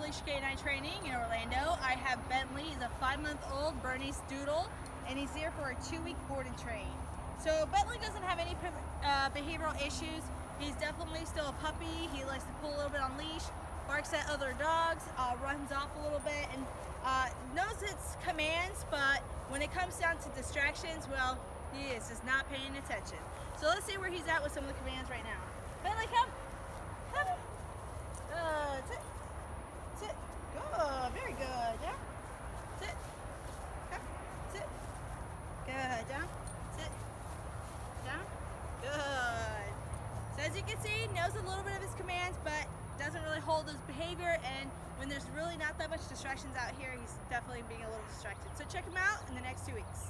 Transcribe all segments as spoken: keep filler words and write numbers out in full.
Off-Leash K nine Training in Orlando. I have Bentley. He's a five-month-old Bernese Doodle, and he's here for a two-week board and train. So Bentley doesn't have any uh, behavioral issues. He's definitely still a puppy. He likes to pull a little bit on leash, barks at other dogs, uh, runs off a little bit, and uh, knows its commands, but when it comes down to distractions, well, he is just not paying attention. So let's see where he's at with some of the commands right now. Bentley, come. Come. Good. Sit. Sit. Good. Very good. Down. Sit. Come. Sit. Good. Down. Sit. Down. Good. So as you can see, knows a little bit of his commands, but doesn't really hold his behavior, and when there's really not that much distractions out here, he's definitely being a little distracted. So check him out in the next two weeks.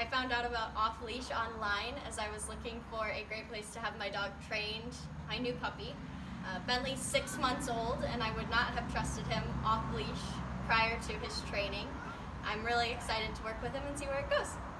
I found out about Off-Leash online as I was looking for a great place to have my dog trained, my new puppy. Uh, Bentley's six months old, and I would not have trusted him off-leash prior to his training. I'm really excited to work with him and see where it goes.